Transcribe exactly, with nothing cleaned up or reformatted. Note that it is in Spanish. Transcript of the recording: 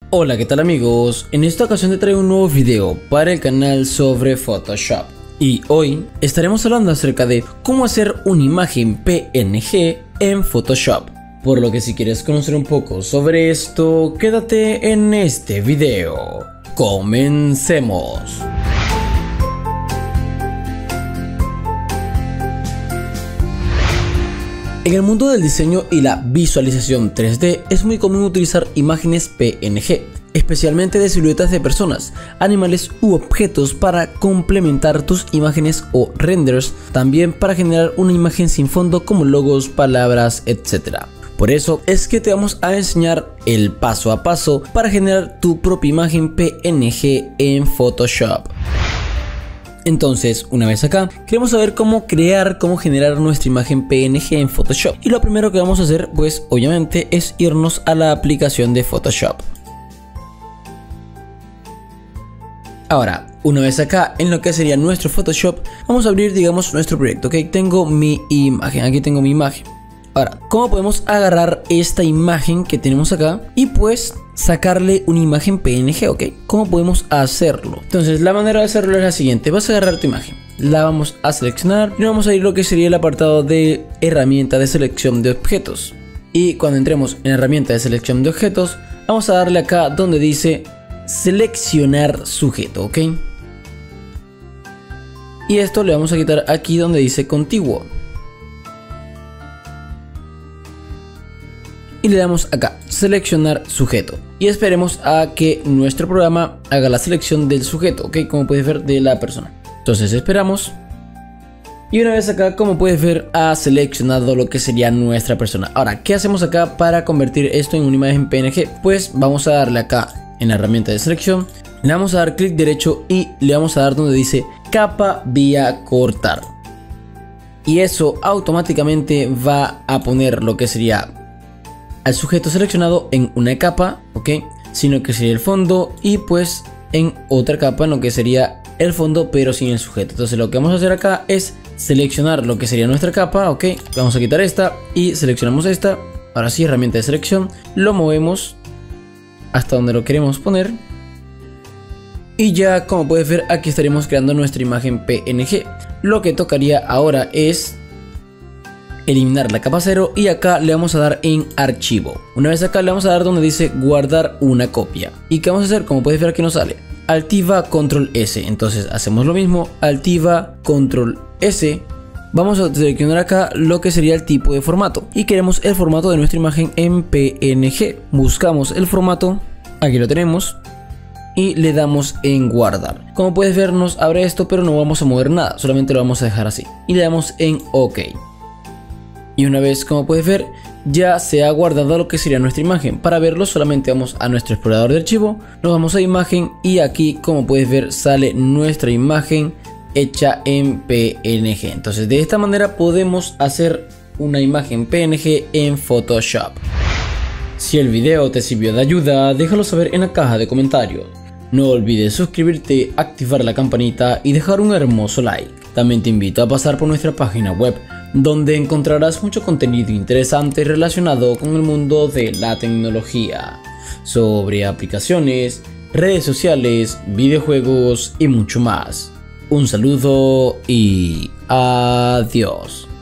Hola, ¿qué tal amigos? En esta ocasión te traigo un nuevo video para el canal sobre Photoshop. Y hoy estaremos hablando acerca de cómo hacer una imagen P N G en Photoshop. Por lo que si quieres conocer un poco sobre esto, quédate en este video. ¡Comencemos! En el mundo del diseño y la visualización tres D es muy común utilizar imágenes P N G, especialmente de siluetas de personas, animales u objetos para complementar tus imágenes o renders, también para generar una imagen sin fondo como logos, palabras, etcétera. Por eso es que te vamos a enseñar el paso a paso para generar tu propia imagen P N G en Photoshop. Entonces, una vez acá, queremos saber cómo crear, cómo generar nuestra imagen P N G en Photoshop. Y lo primero que vamos a hacer, pues obviamente, es irnos a la aplicación de Photoshop. Ahora, una vez acá, en lo que sería nuestro Photoshop, vamos a abrir, digamos, nuestro proyecto. Ok, tengo mi imagen, aquí tengo mi imagen. Ahora, ¿cómo podemos agarrar esta imagen que tenemos acá y pues sacarle una imagen P N G? Ok, ¿cómo podemos hacerlo? Entonces, la manera de hacerlo es la siguiente. Vas a agarrar tu imagen, la vamos a seleccionar y nos vamos a ir a lo que sería el apartado de herramienta de selección de objetos. Y cuando entremos en herramienta de selección de objetos, vamos a darle acá donde dice seleccionar sujeto, ok. Y esto le vamos a quitar aquí donde dice contiguo. Y le damos acá, seleccionar sujeto. Y esperemos a que nuestro programa haga la selección del sujeto, ok, como puedes ver, de la persona. Entonces esperamos. Y una vez acá, como puedes ver, ha seleccionado lo que sería nuestra persona. Ahora, ¿qué hacemos acá para convertir esto en una imagen P N G? Pues vamos a darle acá en la herramienta de selección. Le vamos a dar clic derecho y le vamos a dar donde dice capa vía cortar. Y eso automáticamente va a poner lo que sería al sujeto seleccionado en una capa, ok, sino que sería el fondo, y pues en otra capa en lo que sería el fondo pero sin el sujeto. Entonces lo que vamos a hacer acá es seleccionar lo que sería nuestra capa, ok, vamos a quitar esta y seleccionamos esta. Ahora sí, herramienta de selección, lo movemos hasta donde lo queremos poner y ya, como puedes ver, aquí estaremos creando nuestra imagen P N G. Lo que tocaría ahora es eliminar la capa cero y acá le vamos a dar en archivo. Una vez acá le vamos a dar donde dice guardar una copia. ¿Y qué vamos a hacer? Como puedes ver, aquí nos sale Altiva Control S. Entonces hacemos lo mismo, Altiva Control S. Vamos a seleccionar acá lo que sería el tipo de formato y queremos el formato de nuestra imagen en P N G. Buscamos el formato, aquí lo tenemos y le damos en guardar. Como puedes ver, nos abre esto, pero no vamos a mover nada, solamente lo vamos a dejar así y le damos en OK. Y una vez, como puedes ver, ya se ha guardado lo que sería nuestra imagen. Para verlo solamente vamos a nuestro explorador de archivo, nos vamos a imagen y aquí, como puedes ver, sale nuestra imagen hecha en P N G. Entonces de esta manera podemos hacer una imagen P N G en Photoshop. Si el video te sirvió de ayuda, déjalo saber en la caja de comentarios. No olvides suscribirte, activar la campanita y dejar un hermoso like. También te invito a pasar por nuestra página web, donde encontrarás mucho contenido interesante relacionado con el mundo de la tecnología, sobre aplicaciones, redes sociales, videojuegos y mucho más. Un saludo y adiós.